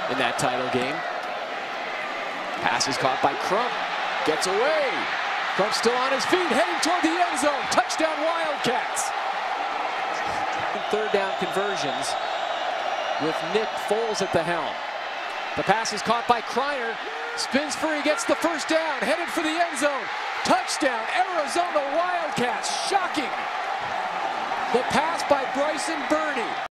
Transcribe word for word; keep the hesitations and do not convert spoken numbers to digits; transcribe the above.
in that title game. Pass is caught by Crump. Gets away. Crump still on his feet, heading toward the end zone. Touchdown Wildcats. Third down conversions with Nick Foles at the helm. The pass is caught by Kreiner. Spins free, gets the first down, headed for the end zone. Touchdown, Arizona Wildcats. Shocking. The pass by Bryson Burney.